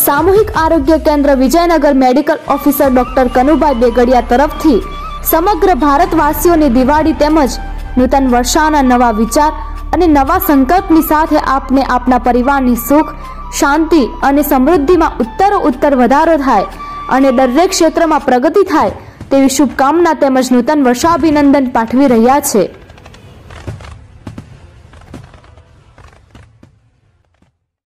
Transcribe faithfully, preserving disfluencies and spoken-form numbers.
सामूहिक आरोग्य केन्द्र Vijaynagar medical officer doctor Kanubhai Begadiya तरफथी समग्र भारतवासीओनी दिवाળી તેમજ नूतन वर्षाना नवा विचार અને નવા સંકલ્પની સાથે આપને આપના પરિવારની સુખ શાંતિ અને સમૃદ્ધિમાં ઉત્તરો ઉત્તર વધારો થાય અને દરેક ક્ષેત્રમાં પ્રગતિ થાય તેવી શુભકામના તેમજ નૂતન વર્ષાભિનંદન પાઠવી રહ્યા છે।